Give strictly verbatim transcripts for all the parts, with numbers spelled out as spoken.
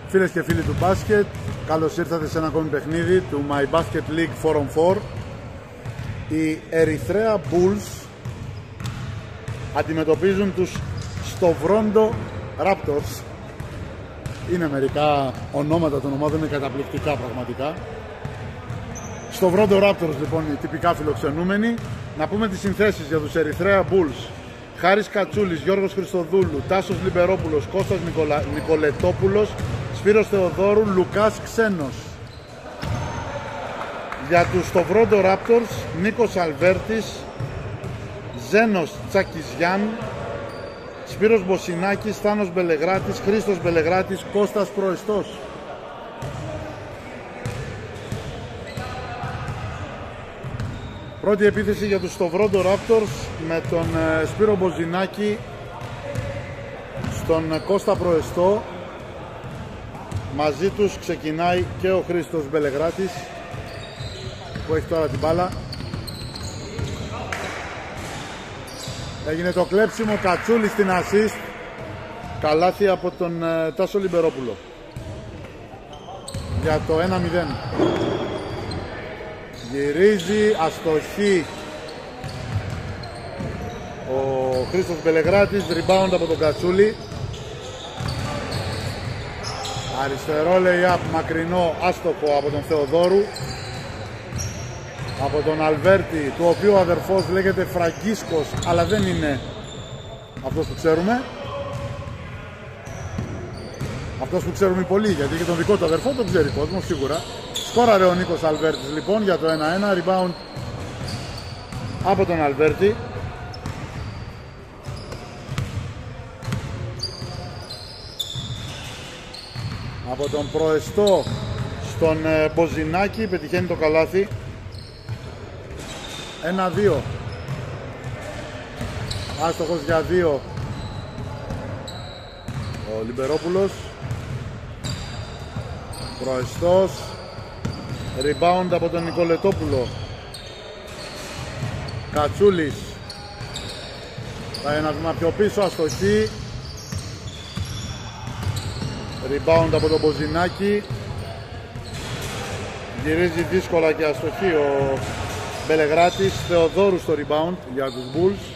Φίλες και φίλοι του μπάσκετ, καλώς ήρθατε σε ένα ακόμη παιχνίδι του My Basket League φορ ον φορ. Οι Ερυθρέα Bulls αντιμετωπίζουν τους Στοβρόντο Raptors. Είναι μερικά ονόματα των ομάδων, είναι καταπληκτικά πραγματικά. Στοβρόντο Raptors λοιπόν, οι τυπικά φιλοξενούμενοι. Να πούμε τις συνθέσεις για τους Ερυθρέα Bulls. Χάρης Κατσούλης, Γιώργος Χριστοδούλου, Τάσος Λιμπερόπουλος, Κώστας Νικολα... Νικολετόπουλος, Σπύρος Θεοδόρου, Λουκάς Ξένος. Για τους Στοβρόντο Raptors, Νίκος Αλβέρτης, Ζένος Τσακιζιάν, Σπύρος Μποσινάκης, Θάνος Μπελεγράτης, Χρήστος Μπελεγράτης, Κώστας Προεστός. Πρώτη επίθεση για τους Στοβρόντο Raptors με τον ε, Σπύρο Μποζινάκη στον ε, Κώστα Προεστό. Μαζί τους ξεκινάει και ο Χρήστος Μπελεγράτης που έχει τώρα την μπάλα. Έγινε το κλέψιμο, Κατσούλη στην ασίστ. Καλάθι από τον ε, Τάσο Λιμπερόπουλο για το ένα μηδέν. Γυρίζει, αστοχή ο Χρήστος Μπελεγράτης, rebound από τον Κατσούλη. Αριστερό lay-up μακρινό, άστοχο από τον Θεοδόρου. Από τον Αλβέρτη, του οποίου ο αδερφός λέγεται Φραγκίσκος, αλλά δεν είναι αυτός που ξέρουμε. Αυτός που ξέρουμε πολύ, γιατί και τον δικό του αδερφό τον ξέρει κόσμο, σίγουρα. Σκόραρε ο Νίκος Αλβέρτης λοιπόν για το ένα ένα, rebound από τον Αλβέρτη. Από τον Προεστό στον ε, Μποζινάκη, πετυχαίνει το καλάθι. ένα δύο. Άστοχος για δύο ο Λιμπερόπουλος. Προεστός, rebound από τον Νικολετόπουλο. Κατσούλης, πάει ένα βήμα πιο πίσω, αστοχή. Rebound από τον Μποζινάκη. Γυρίζει δύσκολα και αστοχή ο Μπελεγράτης. Θεοδόρου στο rebound για τους Bulls.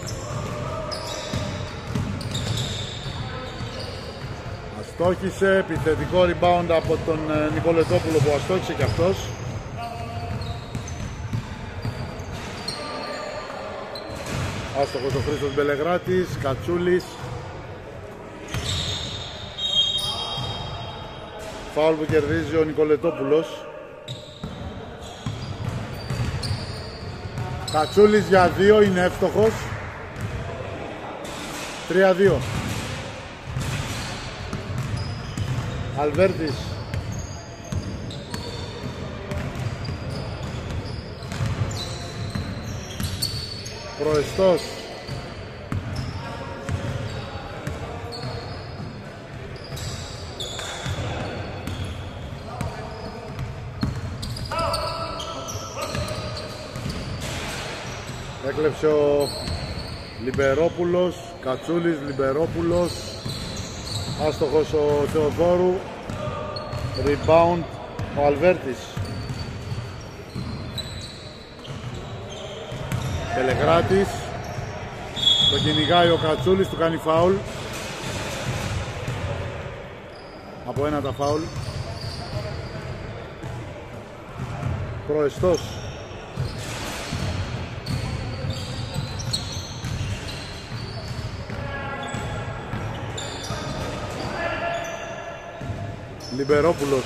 Αστόχησε, επιθετικό rebound από τον Νικολετόπουλο που αστόχησε και αυτός. Άστοχος ο Χρήστος Μπελεγράτης, Κατσούλης. Φάουλ που κερδίζει ο Νικολετόπουλος. Κατσούλης για δύο, είναι εύστοχος. τρία δύο. Αλβέρτης. Προεστός. Έκλεψε ο Λιμπερόπουλος, Κατσούλης, Λιμπερόπουλος. Άστοχος ο Θεοδόρου. Rebound ο Αλβέρτης. Μπελεγράτης. Το κυνηγάει ο Κατσούλης, του κάνει φάουλ. Από ένα τα φάουλ. Προεστός. Λιμπερόπουλος.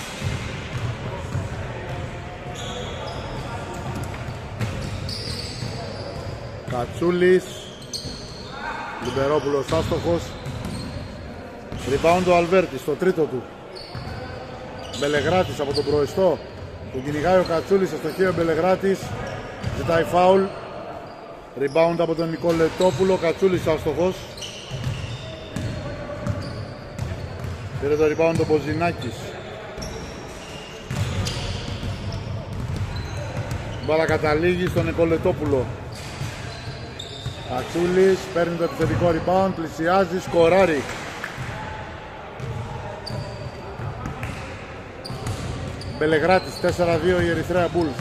Κατσούλης. Λιμπερόπουλος άστοχος. Rebound ο Αλβέρτης, το τρίτο του. Μπελεγράτης από τον Προεστό. Τον κυνηγάει ο Κατσούλης, αστοχή ο Μπελεγράτης. Ζητάει φάουλ. Rebound από τον Νικολετόπουλο. Κατσούλης άστοχος. Πήρε το rebound ο Μποζινάκης. Μπάλα καταλήγει στον Νικολετόπουλο. Κατσούλης παίρνει το επιθετικό rebound, πλησιάζει, σκοράρει. Μπελεγράτης, τέσσερα δύο η Ερυθρέα Bulls.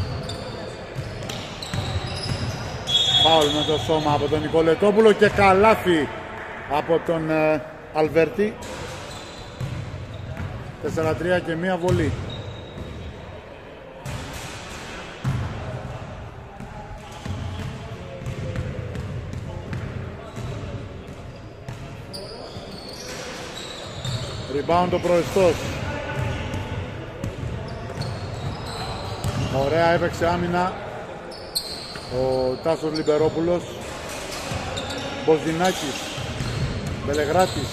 Φάουλ με το σώμα από τον Νικολετόπουλο και καλάθι από τον ε, Αλβέρτη. τέσσερα τρία και μία βολή. Rebound ο Προεστός. Ωραία έπαιξε άμυνα ο Τάσος Λιμπερόπουλος. Μποζινάκης, Μπελεγράτης.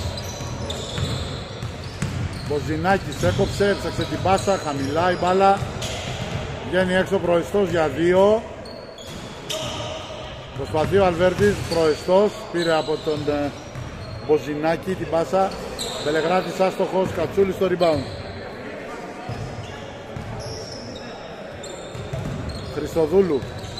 Μποζινάκης έκοψε, έψαξε την πάσα, χαμηλά η μπάλα. Βγαίνει έξω Προεστός για δύο. Προσπαθεί ο Αλβέρτης, Προεστός, πήρε από τον ε, Μποζινάκη την πάσα. Μπελεγράτης άστοχος, Κατσούλης στο rebound. Χριστοδούλου.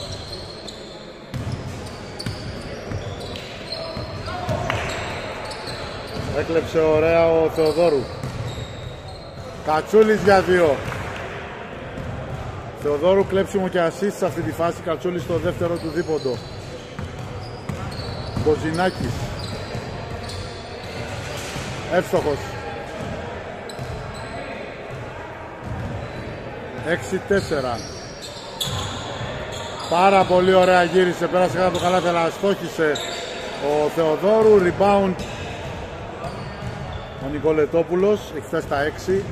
Έκλεψε ωραία ο Θεοδόρου. Κατσούλης για δύο. Θεοδόρου κλέψιμο και assist σε αυτή τη φάση. Κατσούλης στο δεύτερο του δίποντο. Μποζινάκης. Εύστοχος. έξι τέσσερα. Πάρα πολύ ωραία γύρισε. Πέρασε κάτω το καλάθι αλλά στόχισε ο Θεοδόρου. Rebound ο Νικολετόπουλος. Έχει φτάσει στα έξι.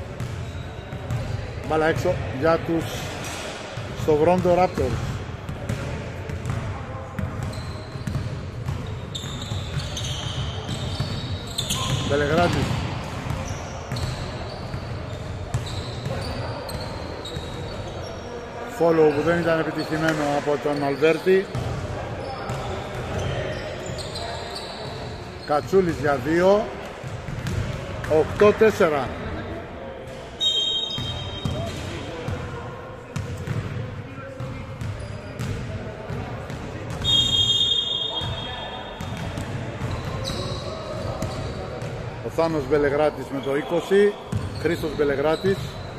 Μπάλα έξω για τους στο Βρόντο Raptors. Μπελεγράτης. Follow που δεν ήταν επιτυχημένο από τον Αλβέρτη. Κατσούλης για δύο. οκτώ τέσσερα. Ο Θάνος Μπελεγράτης με το είκοσι. Χρήστος Μπελεγράτης.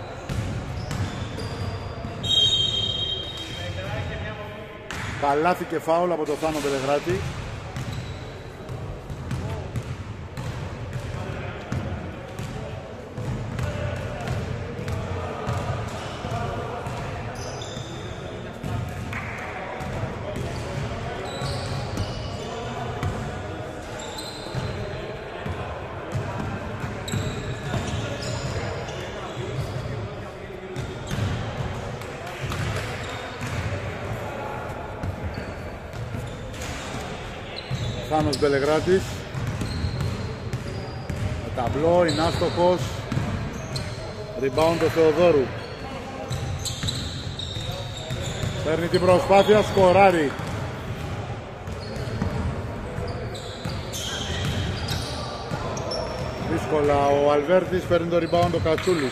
Καλάθι και φάουλ από το Θάνο Μπελεγράτη. Θάνος Μπελεγράτης. Με ταμπλό, είναι άστοχος. Rebound ο Θεοδόρου. Παίρνει την προσπάθεια, σκοράρει. Δύσκολα ο Αλβέρτης, παίρνει το rebound ο Κατσούλης.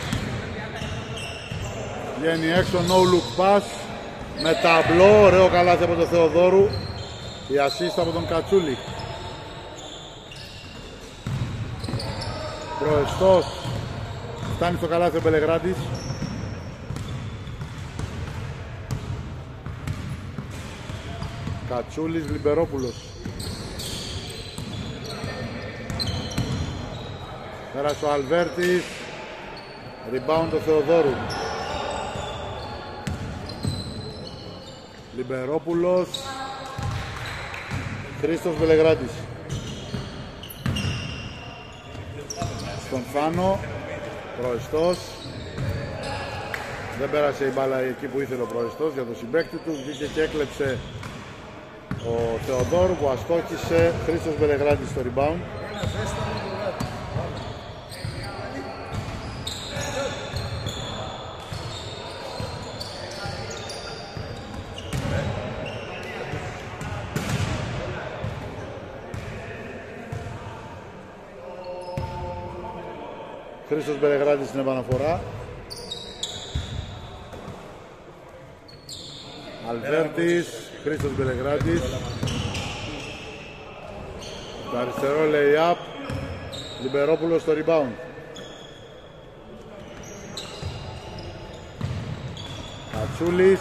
Βγαίνει έξω, no look pass. Με ταμπλό, ωραίο καλάθι από τον Θεοδόρου. Η assist από τον Κατσούλη. Προεστός. Φτάνει στο καλάθι ο Μπελεγράτης. Κατσούλης, Λιμπερόπουλος. Πέρασε ο Αλβέρτης. Rebound ο Θεοδόρου. Λιμπερόπουλος. Χρήστος Μπελεγράτης. Στον Φάνο. Προεστός. Δεν πέρασε η μπάλα εκεί που ήθελε ο Προεστός για το συμπαίκτη του. Βγήκε και έκλεψε ο Θεοδόρου που αστόχησε. Χρήστος Μπελεγράτης στο rebound. Χρήστος Μπελεγράτης στην επαναφορά. Αλβέρτης, Χρήστος Μπελεγράτης. Το αριστερό lay-up. Λιμπερόπουλος στο rebound. Κατσούλης.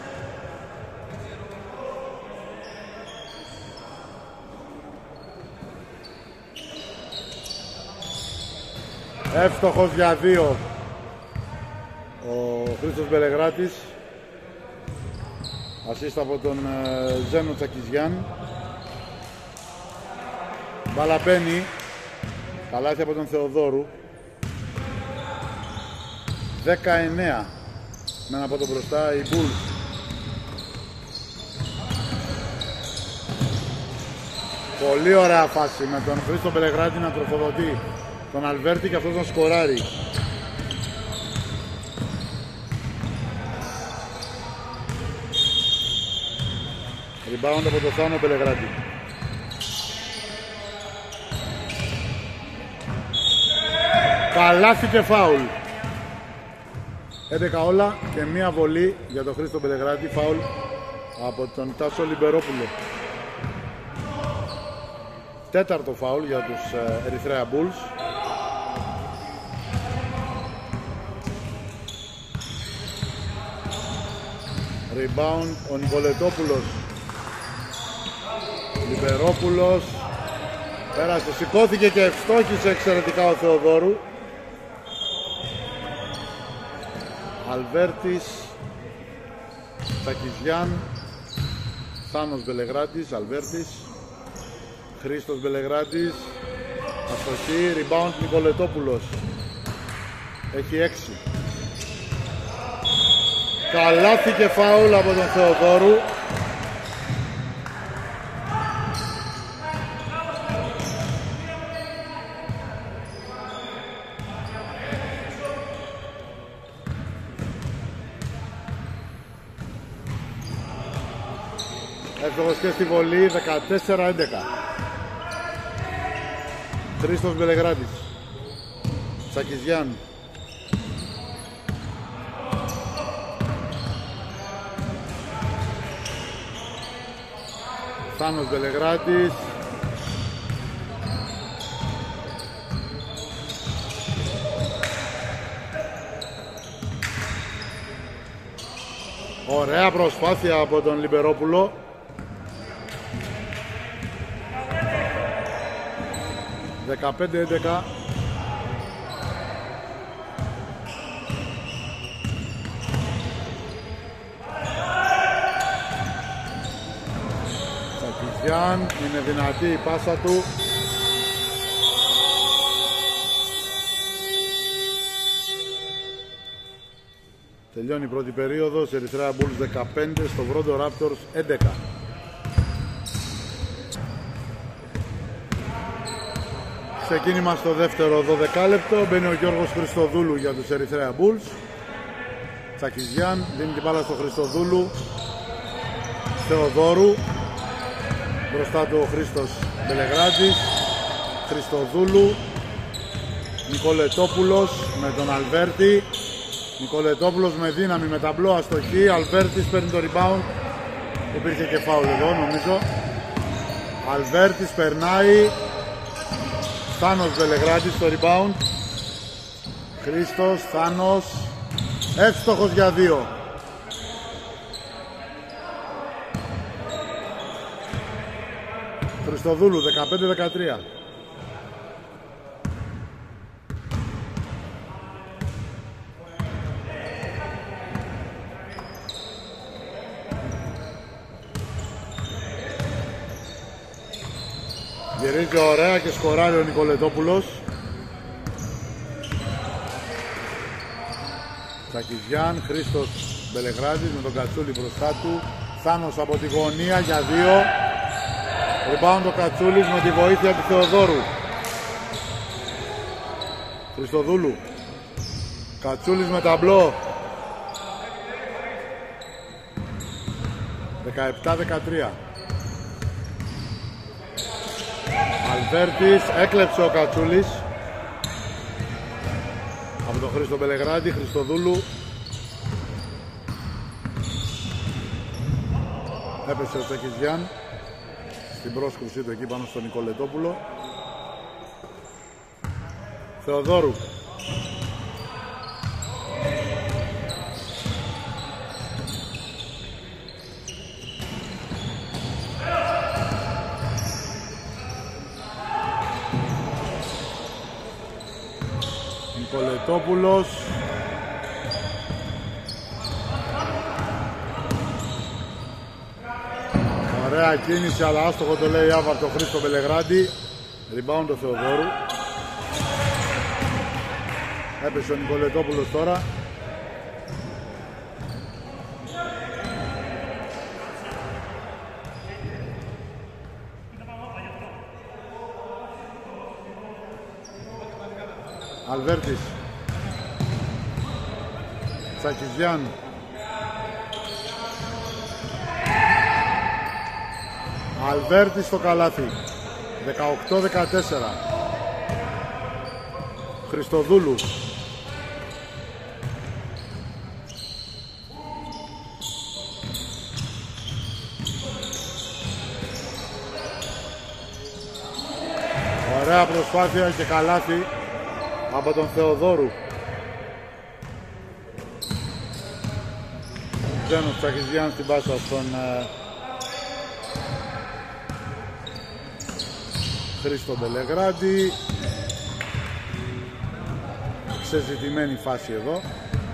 Εύστοχος για δύο ο Χρήστος Μπελεγράτης. Ασίστα από τον Ζένο Τσακιζιάν. Μπάλα μπαίνει. Καλάθι από τον Θεοδόρου. δεκαεννέα. Με ένα από το μπροστά η Bulls. Πολύ ωραία φάση με τον Χρήστο Μπελεγράτη να τροφοδοτεί τον Αλβέρτη και αυτός τον σκοράρει. Rebound από το Θάνο Μπελεγράτη. Καλάθι και φάουλ. έντεκα όλα και μία βολή για τον Χρήστο Μπελεγράτη. Φάουλ από τον Τάσο Λιμπερόπουλο. Τέταρτο φάουλ για τους Ερυθρέα Bulls. Rebound ο Νικολετόπουλος. Λιμπερόπουλος. Πέρασε, σηκώθηκε και ευστόχησε εξαιρετικά ο Θεοδόρου. Αλβέρτης, Τσακιζιάν, Θάνος Μπελεγράτης, Αλβέρτης, Χρήστος Μπελεγράτης, αστοχή, rebound Νικολετόπουλος. Έχει έξι. Καλάθι και φάουλ από τον Θεοδόρου. Εύστοχος και στη βολή, δεκατέσσερα έντεκα. Χρήστος Μπελεγράτης. Τσακιζιάν. Θάνος Μπελεγράτης. Ωραία προσπάθεια από τον Λιμπερόπουλο. δεκαπέντε έντεκα. Τσακιζιάν, είναι δυνατή η πάσα του. Τελειώνει η πρώτη περίοδος. Ερυθρέα Bulls δεκαπέντε, στο Βρόντο Raptors έντεκα. Ξεκίνημα στο δεύτερο δωδεκάλεπτο. Μπαίνει ο Γιώργος Χριστοδούλου για τους Ερυθρέα Bulls. Τσακιζιάν δίνει την μπάλα στο Χριστοδούλου. Θεοδόρου. Μπροστά του ο Χρήστος Μπελεγράτης. Χριστοδούλου. Νικολετόπουλος με τον Αλβέρτη. Νικολετόπουλος με δύναμη, με ταμπλό, αστοχή. Αλβέρτης παίρνει το rebound. Υπήρχε και φάουλ εδώ νομίζω. Αλβέρτης περνάει. Θάνος Μπελεγράτης στο rebound. Χρήστος, Θάνος. Εύστοχος για δύο. Χριστοδούλου δεκαπέντε δεκατρία. Γυρίζει ωραία και σκοράρει ο Νικολετόπουλος. Τσακιζιάν, Χρήστος Μπελεγράτης με τον Κατσούλη μπροστά του. Θάνος από τη γωνία για δύο. Rebound ο Κατσούλης με τη βοήθεια του Θεοδόρου. Χριστοδούλου. Κατσούλης με ταμπλό. δεκαεπτά δεκατρία. Αλβέρτης, έκλεψε ο Κατσούλης από τον Χρήστο Μπελεγράτη. Χριστοδούλου. Έπεσε ο Τσακιζιάν στην πρόσκρουσή του εκεί πάνω στον Νικολετόπουλο. Θεοδόρου. Νικολετόπουλος. Ωραία κίνηση, αλλά άστοχο το λέει άβαρ το Χρήστο Μπελεγράντη. Rebound το Θεοδόρου. Έπεσε ο Νικολετόπουλος τώρα. Αλβέρτης. Τσακιζιάν. Αλβέρτης στο καλάθι. δεκαοκτώ δεκατέσσερα. Χριστοδούλου. Ωραία προσπάθεια και καλάθι από τον Θεοδόρου. Ξένος Τσακιζιάν στην πάσα στον ε, Χρήστο Μπελεγράντη. Ξεζητημένη φάση εδώ.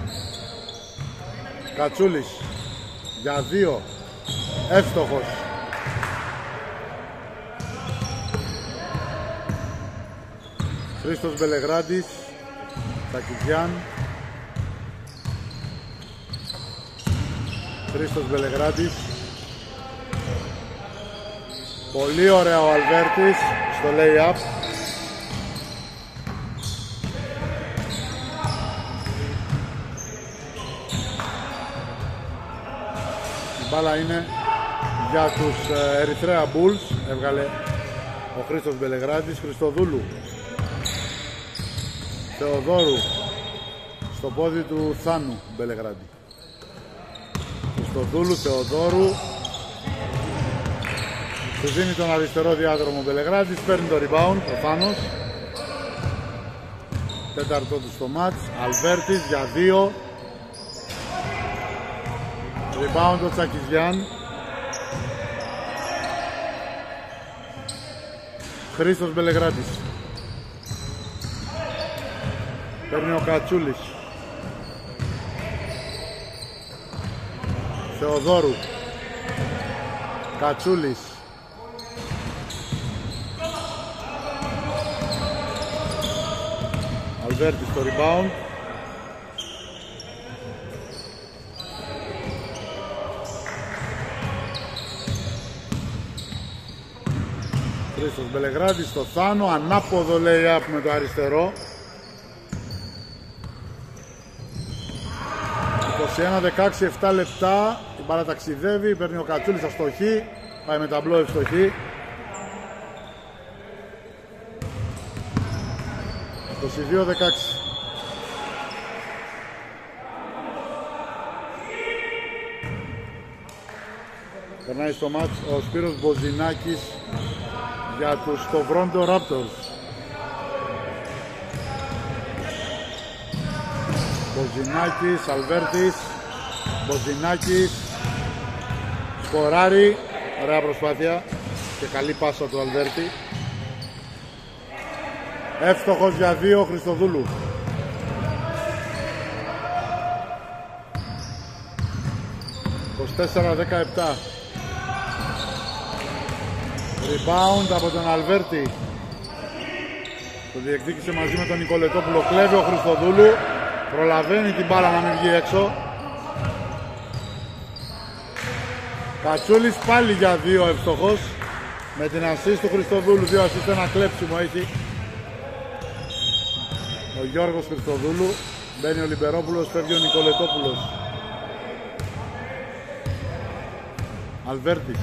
Κατσούλης για δύο. Εύστοχος. Χρήστος Μπελεγράντης. Τσακιζιάν. Χρήστος Μπελεγράντης. Πολύ ωραία ο Αλβέρτης στο lay-up. Η μπάλα είναι για τους Ερυθρέα Bulls. Έβγαλε ο Χρήστος Μπελεγράντης. Χριστοδούλου. Θεοδόρου στο πόδι του Θάνου Μπελεγράντη. Χριστοδούλου, Θεοδόρου. Του δίνει τον αριστερό διάδρομο Μπελεγράντης, παίρνει το rebound, ο Θάνος. Τέταρτο του στο μάτς. Αλβέρτης για δύο. Rebound ο Τσακιζιάν. Χρήστος Μπελεγράντης. Παίρνει ο Κατσούλης. Θεοδόρου. Κατσούλης. Αλβέρτης στο rebound. Χρήστος Μπελεγράντης στο Θάνο. Ανάποδο lay-up με το αριστερό. είκοσι ένα δεκαέξι, επτά λεπτά. Την μπάλα ταξιδεύει. Παίρνει ο Κατσούλης αστοχή. Πάει με ταμπλό ευστοχή. είκοσι δύο δεκαέξι. Περνάει στο μάτς ο Σπύρος Μποζινάκης για τους Toronto Raptors. Μποζινάκης, Αλβέρτης. Μποζινάκης. Σκοράρει. Ωραία προσπάθεια και καλή πάσα του Αλβέρτη. Εύστοχος για δύο Χριστοδούλου. είκοσι τέσσερα δεκαεπτά. Rebound από τον Αλβέρτη. Το διεκδίκησε μαζί με τον Νικολετόπουλο. Κλέβει ο Χριστοδούλου. Προλαβαίνει την μπάλα να μην βγει έξω. Κατσούλης πάλι για δύο εύστοχος. Με την assist του Χριστοδούλου. Δύο assist, ένα κλέψιμο έχει ο Γιώργος Χριστοδούλου. Μπαίνει ο Λιμπερόπουλος, φεύγει ο Νικολετόπουλος. Αλβέρτης.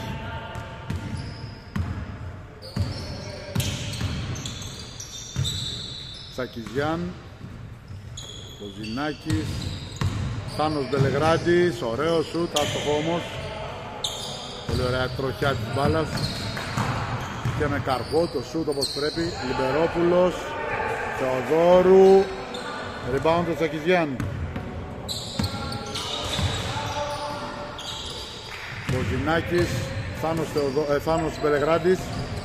Τσακιζιάν. Μποζινάκης. Θάνος Μπελεγράντης. Ωραίο σουτ, άστοχο όμως. Πολύ ωραία τροχιά της μπάλας. Και με καρπό το σουτ όπως πρέπει. Λιμπερόπουλος. Θεοδόρου. Rebound το Τσακιζιάν. Μποζινάκης. Θάνος, Θεοδο... ε, Θάνος Μπελεγράντης.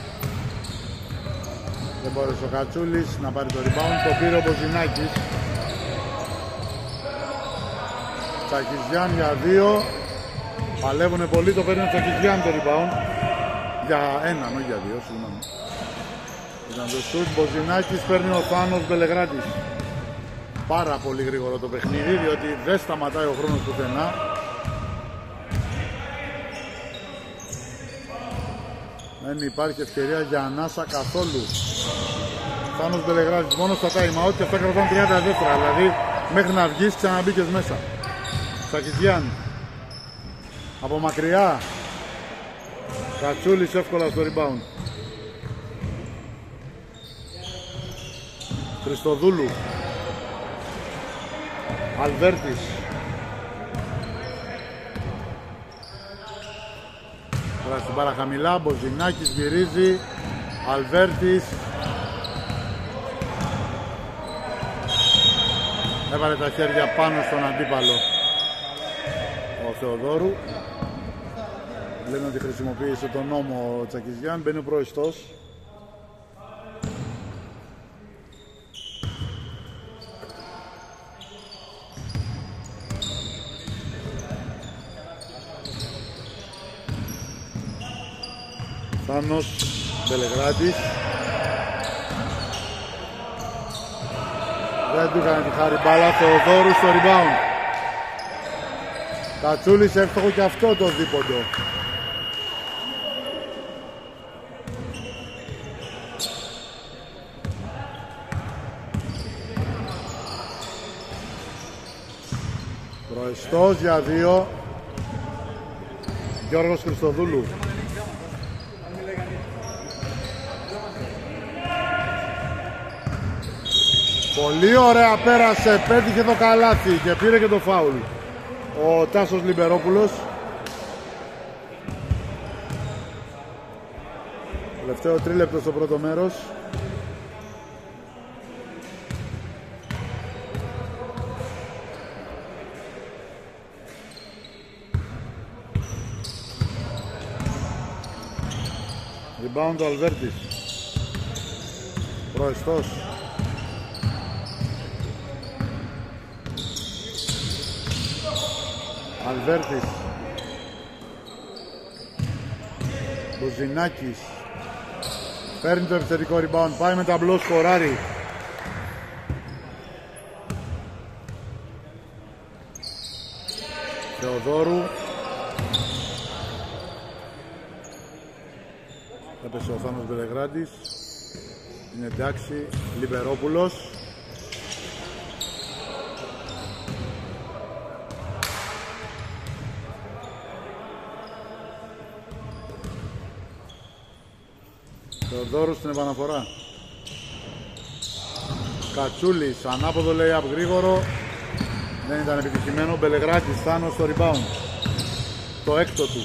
Δεν μπόρεσε ο Κατσούλης να πάρει το rebound. Το πήρε ο Μποζινάκης. Τσακιζιάν για δύο. Παλεύουνε πολύ, το παίρνει ο Τσακιζιάν το rebound. Για έναν, όχι για δύο, συγγνώμη. Ήταν το σουτ, Μποζινάκης, παίρνει ο Θάνος Μπελεγράτης. Πάρα πολύ γρήγορο το παιχνίδι, διότι δεν σταματάει ο χρόνος πουθενά. Δεν υπάρχει ευκαιρία για ανάσα καθόλου. Θάνος Μπελεγράτης μόνο στα time out και αυτά κρατάνε τριάντα δεύτερα, δηλαδή μέχρι να βγεις ξαναμπήκες μέσα. Σακιτιάν από μακριά. Κατσούλης εύκολα στο rebound. Χριστοδούλου. Αλβέρτης. Τώρα στην πάρα χαμηλά, Μποζινάκης γυρίζει. Αλβέρτης. Έβαλε τα χέρια πάνω στον αντίπαλο ο Θεοδόρου. Λένε ότι χρησιμοποίησε τον νόμο ο Τσακιζιάν. Μπαίνει ο προϊστός. Θάνος Μπελεγράτης. Δεν του έκανε τη χάρη μπάλα. Θεοδόρου στο rebound. Κατσούλης εύστοχο και αυτό το δίποντο. Προεστός για δύο. Γιώργος Χριστοδούλου. Πολύ ωραία πέρασε, πέτυχε το καλάθι και πήρε και το φάουλ ο Τάσος Λιμπερόπουλος. Τελευταίο τρίλεπτο στο πρώτο μέρος. Rebound ο Αλβέρτης. Προεστός. Αλβέρτης. Μποζινάκης. Παίρνει το επιθετικό rebound. Πάει με ταμπλό, σκοράρει. Θεοδόρου. Έπεσε ο Θάνος Μπελεγράτης. Είναι εντάξει. Λιμπερόπουλος. Θεοδόρου στην επαναφορά. Κατσούλης, ανάποδο λέει από γρήγορο. Δεν ήταν επιτυχημένο. Μπελεγράτης, Θάνος στο rebound. Το έκτο του.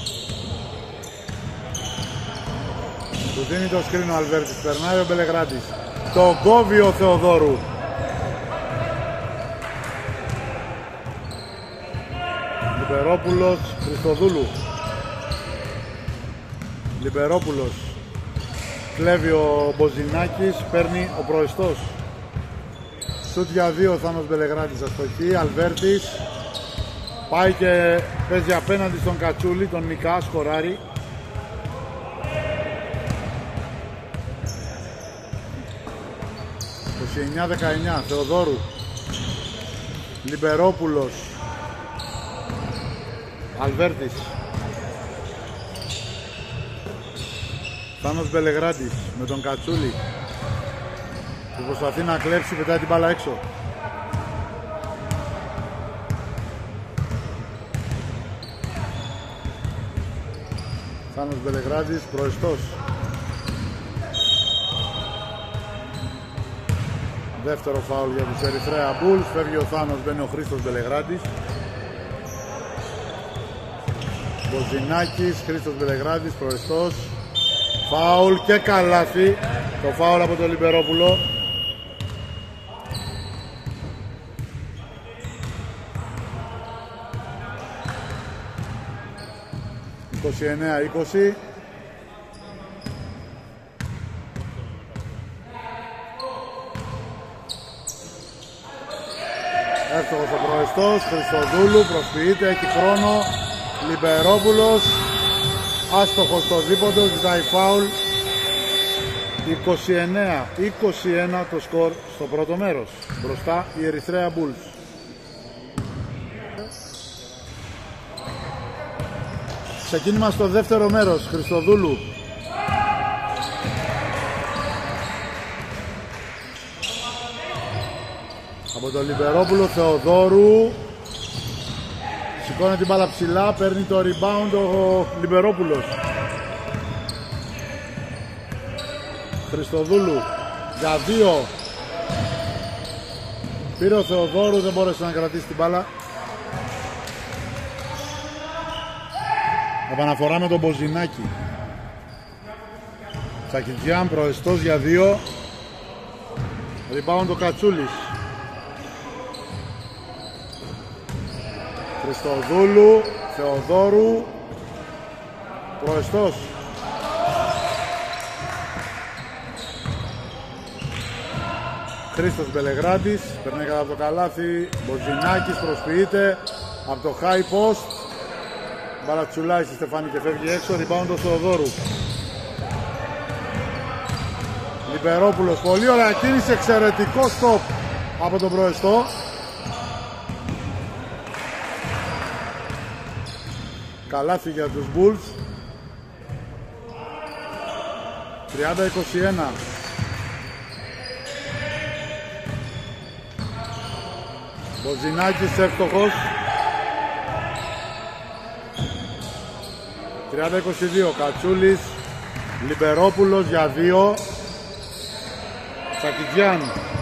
Του δίνει το σκριν ο Αλβέρτης. Περνάει ο Μπελεγράτης. Το κόβει ο Θεοδόρου. Λιμπερόπουλος, Χριστοδούλου. Λιμπερόπουλος. Κλέβει ο Μποζινάκης, παίρνει ο προεστός. Σουτ για δύο ο Θάνος Μπελεγράτης αστοχή. Αλβέρτης πάει και παίζει απέναντι στον Κατσούλη, τον Νικά, σκοράρει. είκοσι εννιά δεκαεννιά. Θεοδόρου. Λιμπερόπουλος. Αλβέρτης. Θάνος Μπελεγράτης με τον Κατσούλη που προσπαθεί να κλέψει, πετάει την μπάλα έξω. Θάνος Μπελεγράτης, προεστός. Δεύτερο φάουλ για τους Ερυθρέα Bulls. Φεύγει ο Θάνος, μπαίνει ο Χρήστος Μπελεγράτης. Μποζινάκης, Χρήστος Μπελεγράτης, προεστός. Φάουλ και καλάθι. Το φάουλ από τον Λιμπερόπουλο. είκοσι εννέα είκοσι. Εύστοχος ο προεστός, Χριστοδούλου, προσποιείται, έχει χρόνο. Λιμπερόπουλος, άστοχος στο δίποντο, ζητάει φάουλ. είκοσι εννέα είκοσι ένα το σκορ στο πρώτο μέρος. Μπροστά η Ερυθρέα Bulls. Ξεκίνημα στο δεύτερο μέρος. Χριστοδούλου. Από τον Λιμπερόπουλο, Θεοδόρου. Σηκώνει την μπάλα ψηλά, παίρνει το rebound ο Λιμπερόπουλος. Χριστοδούλου για δύο. Πήρε ο Θεοδόρου, δεν μπόρεσε να κρατήσει την μπάλα. Επαναφορά με τον Μποζινάκη. Τσακιτζιάν, προεστός για δύο. Rebound ο Κατσούλης. Χριστοδούλου, Θεοδόρου, προεστός. Χρήστος Μπελεγράντης, περνάει κατά το καλάθι. Μποζινάκης προσποιείται από το high post. Μπαλατσουλάει στη Στεφάνη και φεύγει έξω. Rebound του Θεοδόρου. Λιμπερόπουλος, πολύ ωραία κίνηση, εξαιρετικό stop από τον προεστό. Καλάθι για τους Bulls. τριάντα είκοσι ένα. Μποζινάκης εύστοχος. τριάντα είκοσι δύο. Κατσούλης, Λιμπερόπουλος για δύο. Τσακιτζιάν.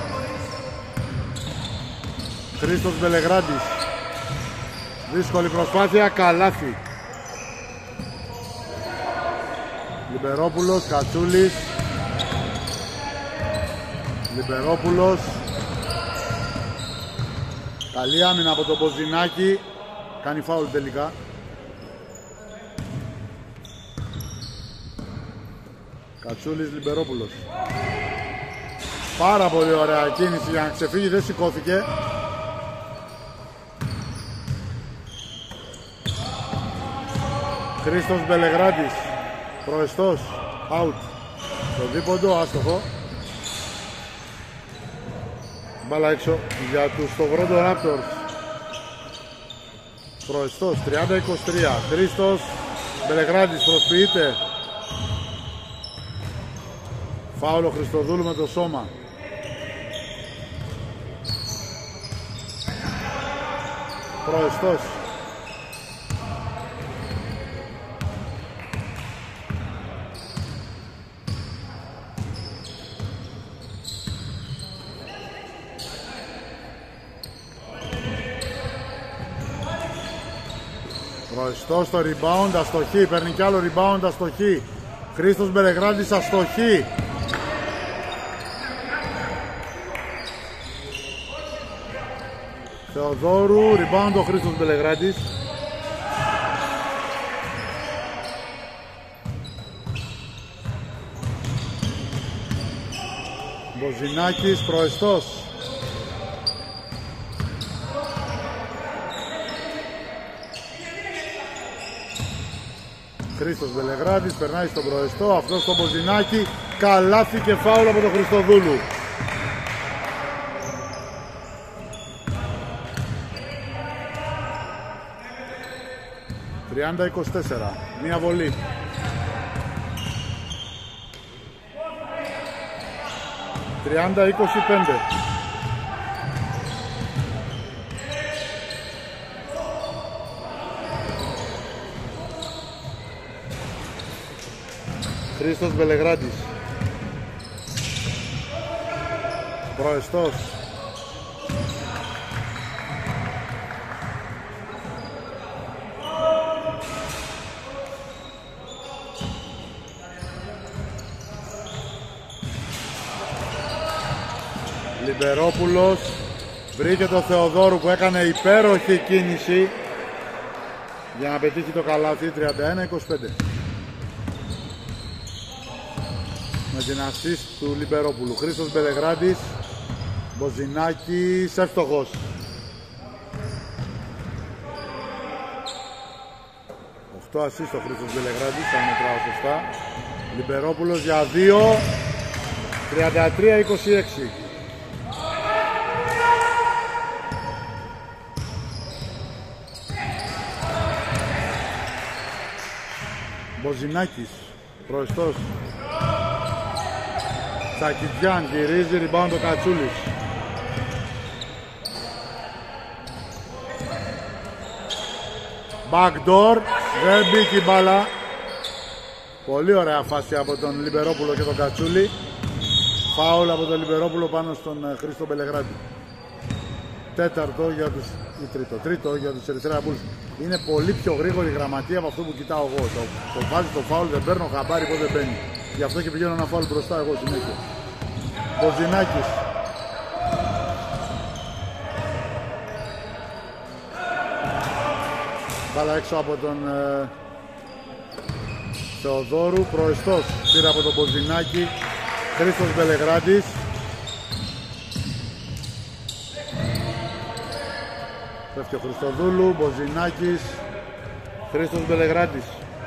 Χρήστος Μπελεγράντης. Δύσκολη προσπάθεια, καλάθι. Λιμπερόπουλος, Κατσούλης. Λιμπερόπουλος. Καλή άμυνα από τον Μποζινάκη. Κάνει φάουλ τελικά. Κατσούλης, Λιμπερόπουλος. Πάρα πολύ ωραία κίνηση για να ξεφύγει, δεν σηκώθηκε. Χρήστος Μπελεγράντης, προεστός, out. Το δίποντο, άστοχο. Μπάλα έξω για τους Toronto Raptors. Προεστός, τριάντα είκοσι τρία. Χρήστος Μπελεγράντης προσποιείται. Φάουλο Χριστοδούλου με το σώμα. Προεστός. Προεστός στο rebound, αστοχή. Παίρνει κι άλλο rebound, αστοχή. Χρήστος Μπελεγράντης, αστοχή. Θεοδόρου, rebound ο Χρήστος Μπελεγράντης. Μποζινάκης, προεστός. Χρήστος Μπελεγράντης, περνάει στον προεστό, αυτός στον Μποζινάκη. Καλάθι και φάουλ από τον Χριστοδούλου. τριάντα είκοσι τέσσερα. Μία βολή. τριάντα είκοσι πέντε. Χρήστος Μπελεγράντης. Προεστός. Λιμπερόπουλος. Βρήκε το Θεοδόρου που έκανε υπέροχη κίνηση για να πετύχει το καλάθι. Τριάντα ένα είκοσι πέντε. Με την assist του Λιμπερόπουλου. Χρήστος Μπελεγράντης. Μποζινάκης εύστοχος. οκτώ ασίστ ο Χρήστος Μπελεγράντης, αν μετράω σωστά. Λιμπερόπουλος για δύο, τριάντα τρία είκοσι έξι. Μποζινάκης, προεστός. Τσακιτζιάν γυρίζει, rebound ο Κατσούλης. Backdoor, δεν μπήκε η μπάλα. Πολύ ωραία φάση από τον Λιμπερόπουλο και τον Κατσούλη. Φάουλ από τον Λιμπερόπουλο πάνω στον Χρήστο Μπελεγράντη. Τέταρτο για τους... ή τρίτο, τρίτο για τους Ερυθρέα Μπούλς. Είναι πολύ πιο γρήγορη η γραμματεία από αυτό που κοιτάω εγώ. Το, το βάζει το φάουλ, δεν παίρνω χαμπάρι πότε μπαίνει. Γι' αυτό και πηγαίνω ένα φάουλ μπροστά εγώ συνέχεια. Μποζινάκης. Μπάλα έξω από τον ε, Θεοδόρου. Προεστός πήρε από τον Μποζινάκη. Χρήστος Μπελεγράντης. Πέφτει ο Χριστοδούλου, Μποζινάκης, Χρήστος Μπελεγράντης.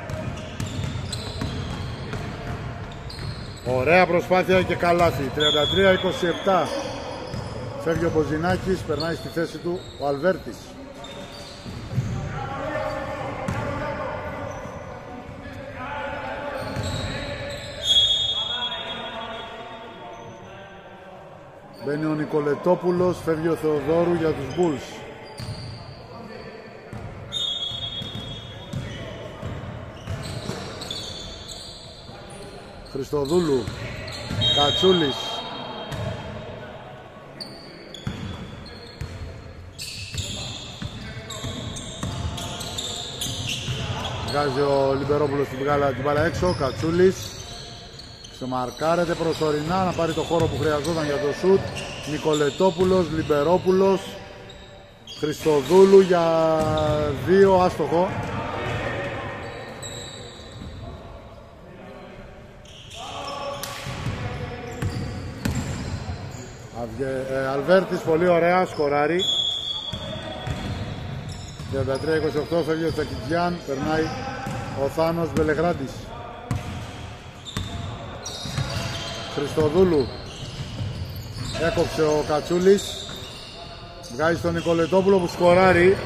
Ωραία προσπάθεια και καλάθι. τριάντα τρία είκοσι επτά. Φεύγει ο Μποζινάκης, περνάει στη θέση του ο Αλβέρτης. Μπαίνει ο Νικολετόπουλος, φεύγει ο Θεοδόρου για τους Bulls. Χριστοδούλου, Κατσούλης. Βγάζει ο Λιμπερόπουλος την μπάλα έξω, Κατσούλης. Ξεμαρκάρεται προσωρινά να πάρει το χώρο που χρειαζόταν για το σουτ. Νικολετόπουλος, Λιμπερόπουλος, Χριστοδούλου για δύο, άστοχο. Ε, Αλβέρτης, πολύ ωραία, σκοράρει. τριάντα τρία είκοσι οκτώ, φεύγει ο Τσακιτζιάν, περνάει ο Θάνος Μπελεγράντης. Χριστοδούλου, έκοψε ο Κατσούλης, βγάζει τον Νικολετόπουλο που σκοράρει.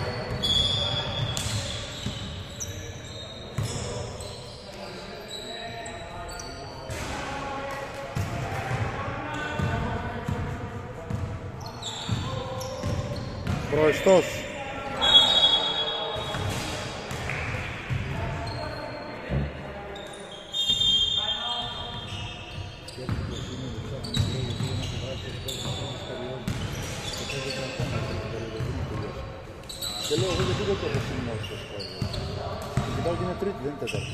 Προεστός. Και λέω εγώ γιατί δεν το έχω σημειώσει στο σκόρ. Και κοιτάω και είναι τρίτη, δεν είναι τέταρτη.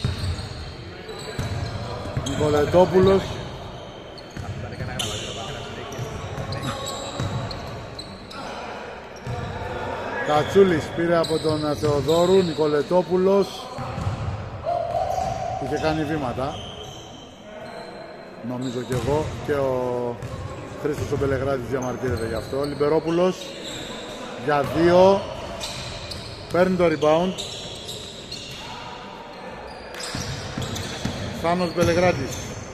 Νικολετόπουλος. Κατσούλης πήρε από τον Θεοδόρου, Νικολετόπουλος. Είχε κάνει βήματα. Νομίζω και εγώ. Και ο Χρήστος ο Μπελεγράτης διαμαρτύρεται γι' αυτό. Λιμπερόπουλος για δύο. Παίρνει το rebound. Θάνος Μπελεγράτης.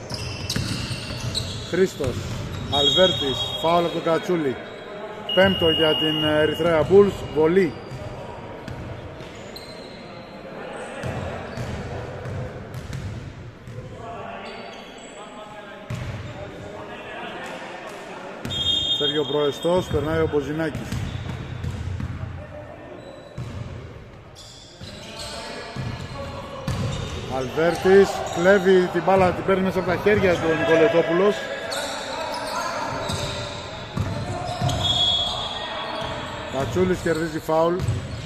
Χρήστος. Αλβέρτης. Φάουλ από τον Κατσούλη. Πέμπτο για την Ερυθρέα Bulls. Βολή. Φεύγει ο Προεστός, περνάει ο Μποζινάκης. Αλβέρτης κλέβει την μπάλα, την παίρνει μέσα από τα χέρια του ο Νικολετόπουλος. Κατσούλης κερδίζει φάουλ.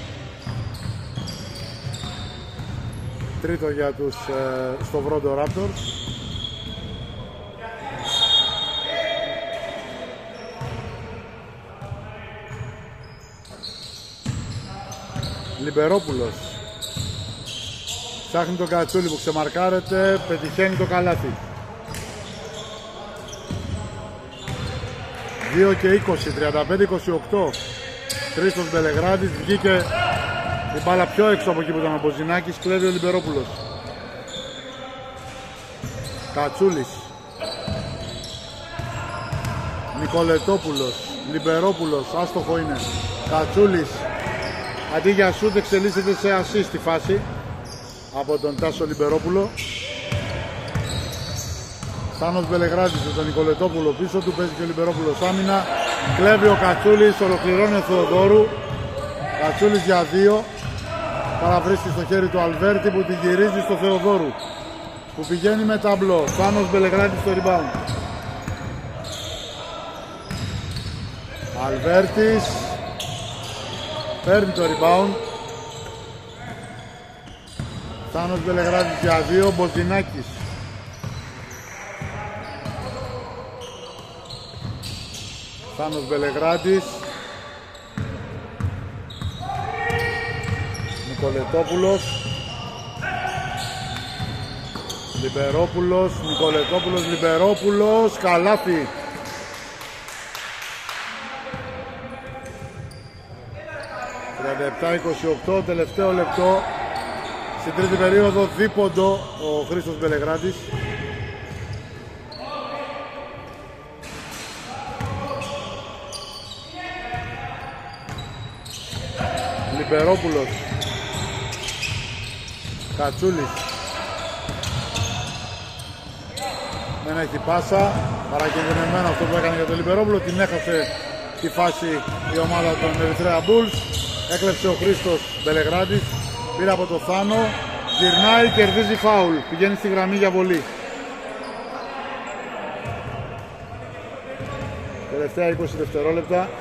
Τρίτο για τους ε, στο Βρόντο Raptors. Λιμπερόπουλος ψάχνει τον Κατσούλη που ξεμαρκάρεται, πετυχαίνει το καλάθι. δύο και είκοσι, τριάντα πέντε είκοσι οκτώ. Χρήστος Μπελεγράντης βγήκε Η μπάλα πιο έξω από εκεί που ήταν ο Μποζινάκης, κλέβει ο Λιμπερόπουλος. Κατσούλης. Νικολετόπουλος. Λιμπερόπουλος, άστοχο είναι. Κατσούλης. Αντί για σούτ εξελίσσεται σε ασίστ στη φάση από τον Τάσο Λιμπερόπουλο. Θάνος Μπελεγράτης με τον Νικολετόπουλο πίσω του, παίζει και ο Λιμπερόπουλος άμυνα. Κλέβει ο Κατσούλης, ολοκληρώνει ο Θεοδόρου. Κατσούλης για δύο. Παραβρίσκει στο χέρι του Αλβέρτη που την γυρίζει στο Θεοδόρου, που πηγαίνει με ταμπλό. Θάνος Μπελεγράτης στο rebound. Αλβέρτης παίρνει το rebound. Θάνος Μπελεγράτης για δύο. Μποζινάκης. Θάνος Μπελεγράτης. Νικολετόπουλος. Λιμπερόπουλος. Νικολετόπουλος. Λιμπερόπουλος. Καλάθι. τριάντα επτά είκοσι οκτώ, τελευταίο λεπτό. Στην τρίτη περίοδο δίποντο ο Χρήστος Μπελεγράτης. Λιμπερόπουλος. Κατσούλης. Δεν έχει πάσα. Παρακινδυνευμένο αυτό που έκανε για τον Λιμπερόπουλο. Την έχασε τη φάση η ομάδα των Ερυθρέα Bulls. Έκλεψε ο Χρήστος Μπελεγράτης. Πήρε από το Θάνο. Γυρνάει, κερδίζει φάουλ. Πηγαίνει στη γραμμή για βολή. Τελευταία είκοσι δευτερόλεπτα.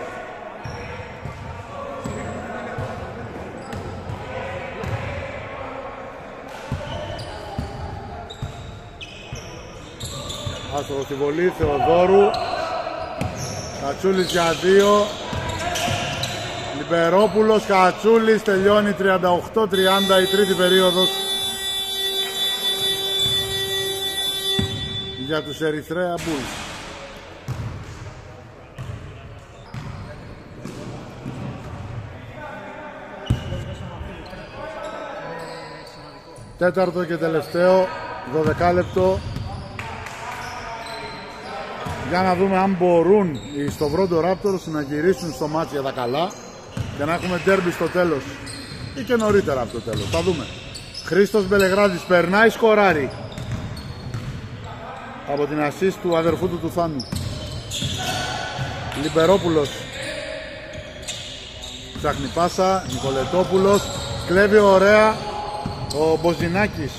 Άστοχο στη βολή, Θεοδόρου. Κατσούλης για δύο. Λιμπερόπουλος, Κατσούλης, τελειώνει τριάντα οκτώ τριάντα η τρίτη περίοδος για τους Ερυθρέα Bulls. Τέταρτο και τελευταίο, δωδεκάλεπτο. Για να δούμε αν μπορούν οι Σταυρόντο Raptors να γυρίσουν στο μάτς για τα καλά και να έχουμε ντέρμπι στο τέλος ή και νωρίτερα από το τέλος. Θα δούμε. Χρήστος Μπελεγράτης περνάει, σκοράρει από την ασίστ του αδερφού του του Θάνου. Λιμπερόπουλος ψάχνει πάσα. Νικολετόπουλος κλέβει ωραία ο Μποζινάκης.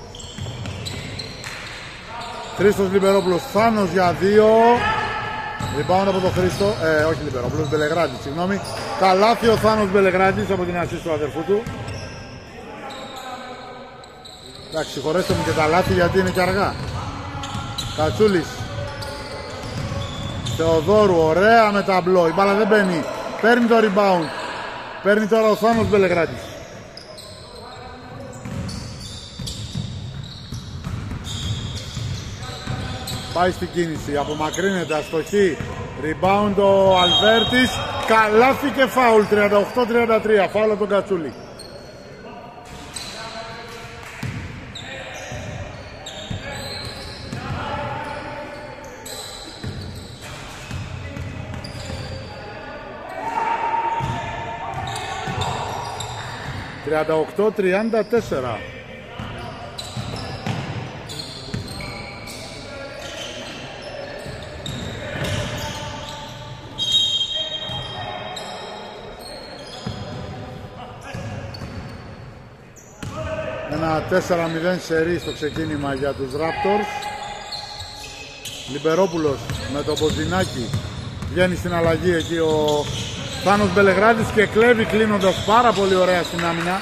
Χρήστος Λιμπερόπουλος. Θάνος για δύο. Rebound από τον Χρήστο. Ε, όχι Λιμπερόπουλος, Μπελεγράτης, συγγνώμη. Καλάθι ο Θάνος Μπελεγράτης από την ασίστ του αδερφού του. Εντάξει, συγχωρέστε μου και τα λάθη γιατί είναι και αργά. Κατσούλης. Θεοδόρου, ωραία με ταμπλό. Η μπάλα δεν μπαίνει. Παίρνει το rebound. Παίρνει τώρα ο Θάνος Μπελεγράτης. Πάει στην κίνηση, απομακρύνεται, αστοχή. Rebound ο Αλβέρτης. Καλάθι και φάουλ. τριάντα οκτώ τριάντα τρία. Φάουλ από τον Κατσούλη. τριάντα οκτώ τριάντα τέσσερα. Ένα τέσσερα μηδέν σερί στο ξεκίνημα για τους Raptors. Λιμπερόπουλος με το Μποζινάκι. Βγαίνει στην αλλαγή εκεί ο Θάνος Μπελεγράτης και κλέβει κλείνοντας πάρα πολύ ωραία στην άμυνα.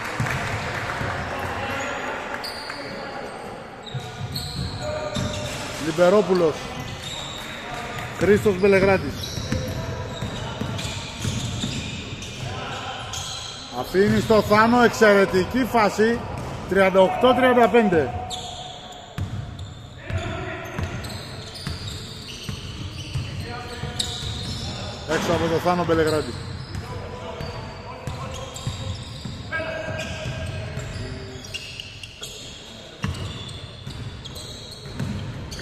Λιμπερόπουλος. Χρήστος Μπελεγράτης. Αφήνει στο Θάνο, εξαιρετική φάση. τριάντα οκτώ τριάντα πέντε. Έξω από το Θάνο Μπελεγράτη.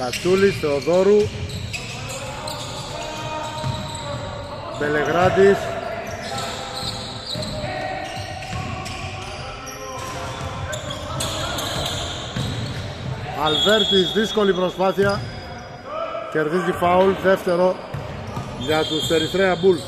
Κατσούλης, Θεοδόρου, Μπελεγράντης, Αλβέρτης, δύσκολη προσπάθεια, κερδίζει φάουλ, δεύτερο για τους Ερυθρέα Bulls.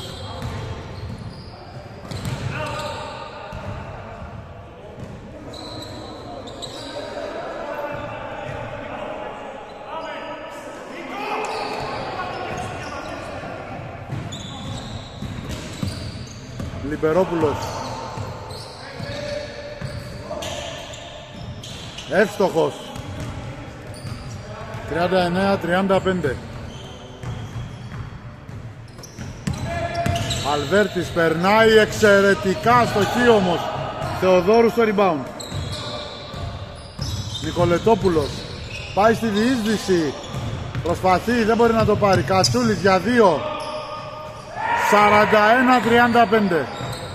Λιμπερόπουλος, εύστοχος, τριάντα εννέα τριάντα πέντε. Αλβέρτης περνάει εξαιρετικά στο χ όμως, Θεοδόρου στο rebound. Νικολετόπουλος πάει στη διείσδυση, προσπαθεί, δεν μπορεί να το πάρει. Κατσούλης για δύο, σαράντα ένα τριάντα πέντε.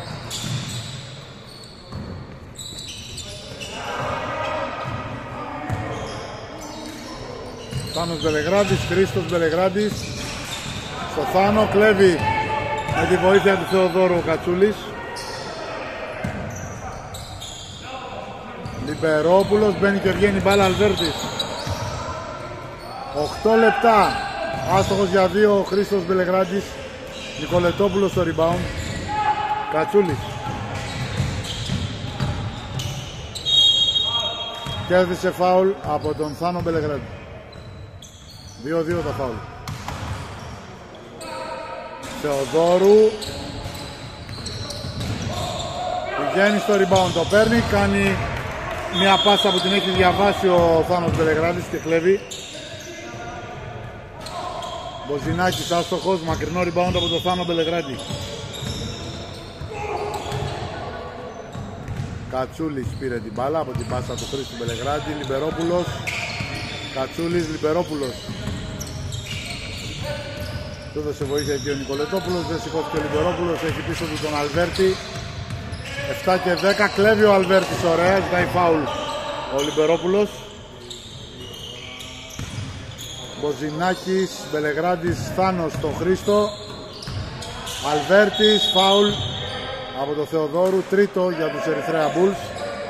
Θάνος Μπελεγράντης, Χρήστος Μπελεγράντης στο Θάνο, κλέβει με τη βοήθεια του Θεοδόρου ο Κατσούλης. Λιμπερόπουλος, μπαίνει και βγαίνει μπάλα, Αλβέρτης. οκτώ λεπτά, άστοχος για δύο ο Χρήστος Μπελεγράντης. Νικολετόπουλος στο rebound. Κατσούλης, κέρδισε φάουλ από τον Θάνο Μπελεγράντη. δύο δύο τα φάουλ. Θεοδόρου πηγαίνει στο rebound, το παίρνει, κάνει μια πάσα που την έχει διαβάσει ο Θάνος Μπελεγράντης και κλέβει. Μποζινάκης άστοχος, μακρινό rebound από τον Θάνο Μπελεγράντη. Κατσούλης πήρε την μπάλα από την πάσα του Χρήστου Μπελεγράντη. Λιμπερόπουλος, Κατσούλης, Λιμπερόπουλος. Του έδωσε βοήθεια και ο Νικολετόπουλος, δεν σηκώθηκε ο Λιμπερόπουλος, έχει πίσω του τον Αλβέρτη. επτά και δέκα, κλέβει ο Αλβέρτης, ωραία, ζητάει φάουλ ο Λιμπερόπουλος. Μποζινάκης, Μπελεγράντης, Θάνος στον Χρήστο. Αλβέρτης, φάουλ από το Θεοδόρου, τρίτο για τους Ερυθρέα Bulls.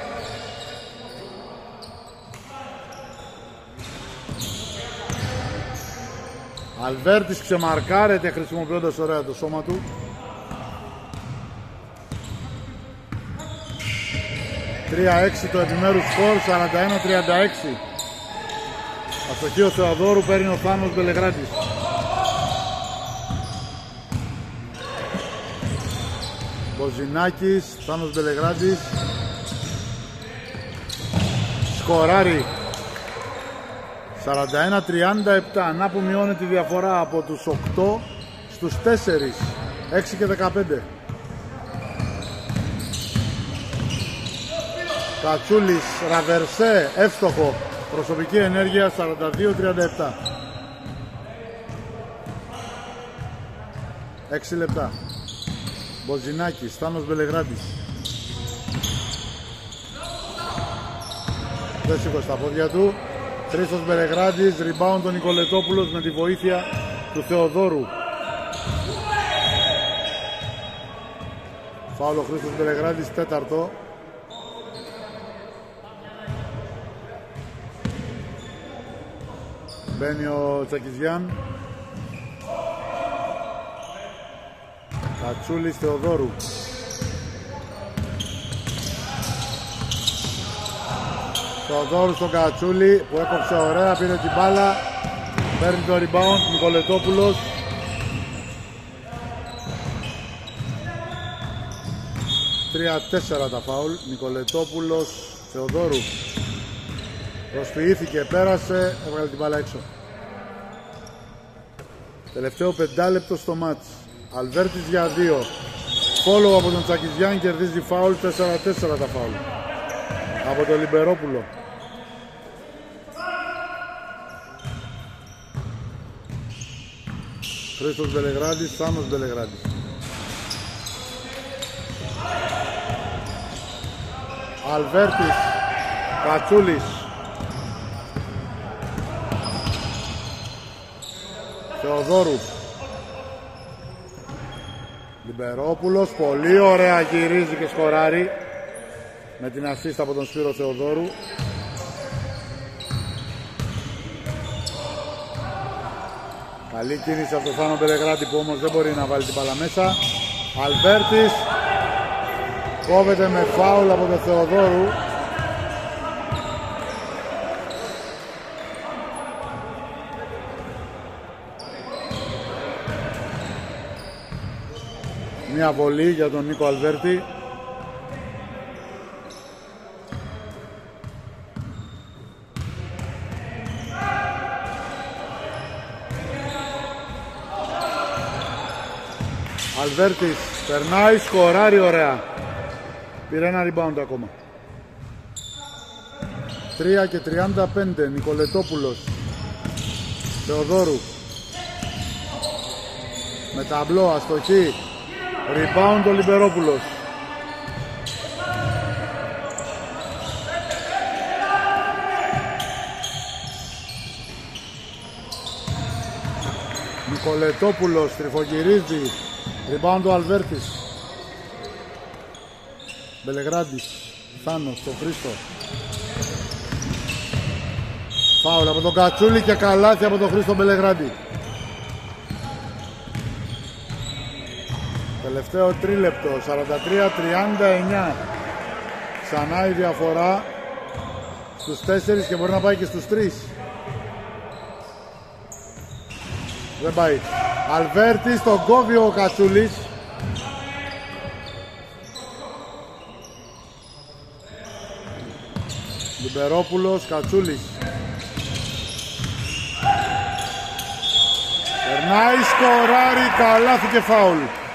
Αλβέρτης ξεμαρκάρεται χρησιμοποιώντας ωραία το σώμα του. τρία έξι το επιμέρους σκορ, σαράντα ένα τριάντα έξι. Αστοχή ο Θεοδόρου, παίρνει ο Θάνος Μπελεγράντης. Μποζινάκης, Θάνος Μπελεγράντης. Σκοράρει. σαράντα ένα τριάντα επτά, να που μειώνει τη διαφορά από τους οκτώ στους τέσσερα, έξι και δεκαπέντε. Κατσούλης, ραβερσέ, εύστοχο, προσωπική ενέργεια, σαράντα δύο τριάντα επτά. έξι λεπτά. Μποζινάκης, Θάνος Μπελεγράντης. Δεν σήκωσε τα πόδια του. Χρήστος Μπελεγράντης, rebound ο Νικολετόπουλος με τη βοήθεια του Θεοδόρου. Φάουλ ο Χρήστος Μπελεγράντης, τέταρτο. Μπαίνει ο Τσακιζιάν. Κατσούλης, Θεοδόρου. Θεοδόρου στον Κατσούλη που έκοψε ωραία, πήρε την μπάλα, παίρνει το rebound, Νικολετόπουλος. τρία τέσσερα τα φάουλ, Νικολετόπουλος, Θεοδόρου. Προσποιήθηκε, πέρασε, έβγαλε την μπάλα έξω. Τελευταίο πεντάλεπτο στο μάτς. Αλβέρτης για δύο. Follow από τον Τσακιζιάν, κερδίζει φάουλ, τέσσερα τέσσερα τα φάουλ. Από τον Λιμπερόπουλο. Χρήστος Μπελεγράντης, Θάνος Μπελεγράντης. Αλβέρτης, Κατσούλης. Θεοδόρου. Λιμπερόπουλος, πολύ ωραία, γυρίζει και σκοράρει με την ασίστα από τον Σπύρο Θεοδόρου. Καλή κίνηση από τον Θάνο Μπελεγράτη που όμως δεν μπορεί να βάλει την μπάλα μέσα. Αλβέρτης κόβεται με φάουλ από τον Θεοδόρου. Μια βολή για τον Νίκο Αλβέρτη. Αλβέρτης περνάει, σκοράρει ωραία. Πήρε ένα rebound ακόμα. τρία και τριάντα πέντε. Νικολετόπουλος. Θεοδόρου. Με ταμπλό, αστοχή. Rebound ο Λιμπερόπουλος. Νικολετόπουλος τριφογυρίζει. Rebound ο Αλβέρτης. Μπελεγράντης. Θάνος, το Χρήστο. Φάουλ από τον Κατσούλη και καλάθι από τον Χρήστο Μπελεγράντη. Τελευταίο τρίλεπτο, σαράντα τρία τριάντα εννιά. Ξανά η διαφορά στους τέσσερις και μπορεί να πάει και στους τρεις. Δεν πάει. Αλβέρτης, τον κόβει ο Κατσούλης. Λιμπερόπουλος, Κατσούλης. Περνάει, σκοράρει, καλάθι και φάουλ.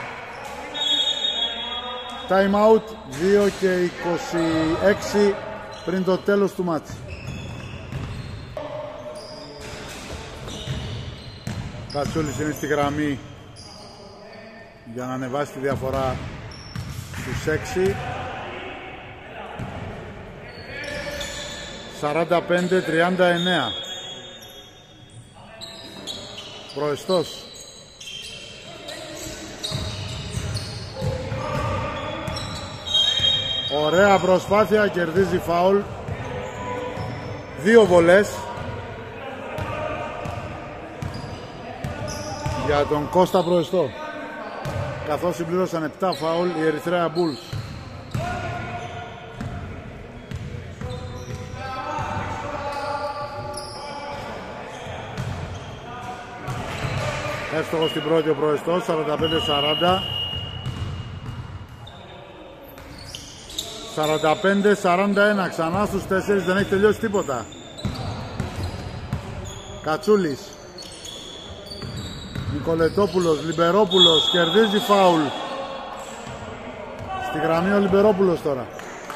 Time out, δύο και είκοσι έξι πριν το τέλος του μάτς. Κατσούλης είναι στη γραμμή για να ανεβάσει τη διαφορά στους έξι. σαράντα πέντε τριάντα εννέα. Προεστός. Ωραία προσπάθεια, κερδίζει φάουλ. Δύο βολές για τον Κώστα Προεστό, καθώς συμπλήρωσαν επτά φάουλ οι Ερυθρέα Bulls. Εύστοχος στην πρώτη ο Προεστός, σαράντα πέντε σαράντα. σαράντα πέντε σαράντα ένα, ξανά στους τέσσερις, δεν έχει τελειώσει τίποτα. Κατσούλης. Νικολετόπουλος, Λιμπερόπουλος, κερδίζει φάουλ. Στη γραμμή ο Λιμπερόπουλος τώρα.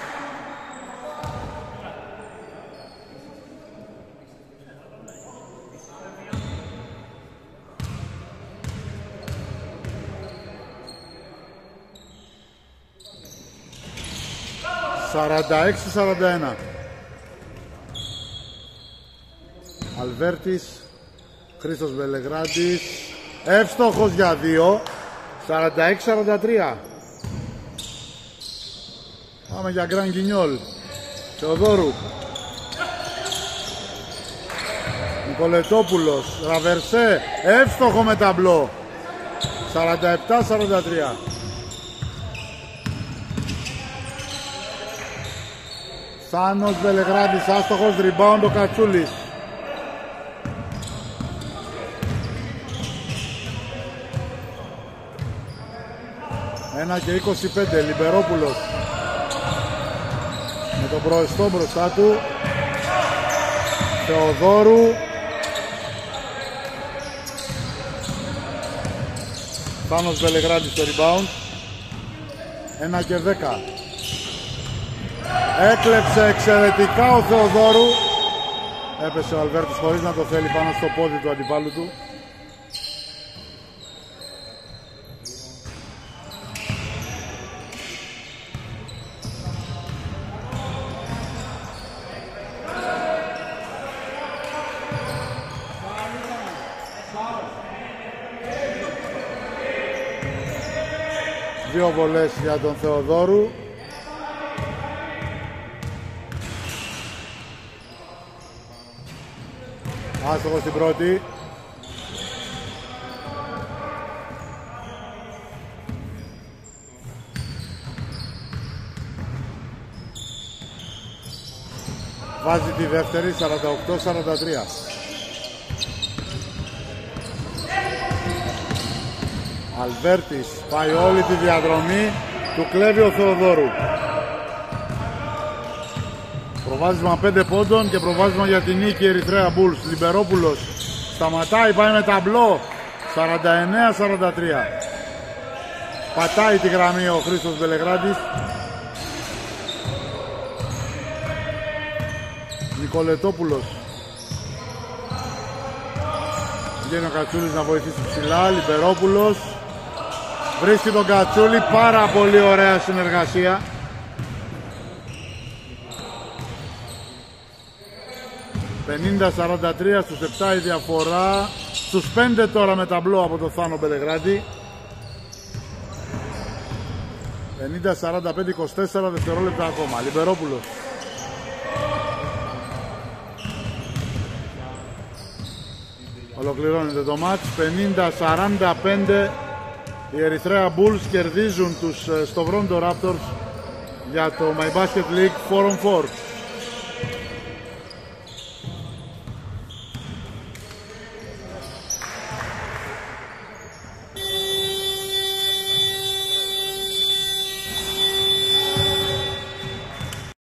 σαράντα έξι σαράντα ένα. Αλβέρτης, Χρήστος Μπελεγράντης, εύστοχος για δύο. σαράντα έξι σαράντα τρία. Πάμε για Γκραν Γκινιόλ. Θεοδόρου. Νικολετόπουλος, Ραβερσέ, εύστοχο με ταμπλό. σαράντα επτά σαράντα τρία. Θάνος Μπελεγράντης, άστοχος, rebound ο Κατσούλης. ένα και είκοσι πέντε, Λιμπερόπουλος με τον Προεστό μπροστά του. Θεοδόρου. Θάνος Μπελεγράντης στο rebound. ένα και δέκα. Έκλεψε εξαιρετικά ο Θεοδόρου. Έπεσε ο Αλβέρτης χωρίς να το θέλει πάνω στο πόδι του αντιπάλου του. Δύο βολές για τον Θεοδόρου. Άστοχος στην πρώτη. Βάζει τη δεύτερη, σαράντα οκτώ σαράντα τρία. Αλβέρτης πάει όλη τη διαδρομή, του κλέβει ο Θεοδόρου. Προβάδισμα πέντε πόντων και προβάδισμα για την νίκη Ερυθρέα Bulls. Λιμπερόπουλος σταματάει, πάει με ταμπλό, σαράντα εννέα σαράντα τρία. Πατάει τη γραμμή ο Χρήστος Μπελεγράντης. Νικολετόπουλος. Βγαίνει ο Κατσούλης να βοηθήσει ψηλά. Λιμπερόπουλος βρίσκει τον Κατσούλη, πάρα πολύ ωραία συνεργασία. πενήντα σαράντα τρία στους επτά η διαφορά. Στους πέντε τώρα με ταμπλό από το Θάνο Μπελεγράντη. πενήντα σαράντα πέντε είκοσι τέσσερα δευτερόλεπτα ακόμα. Λιμπερόπουλος. Ολοκληρώνεται το μάτς. πενήντα σαράντα πέντε. Οι Ερυθρέα Bulls κερδίζουν τους Στοβρόντο Raptors για το My Basket League φορ ον φορ.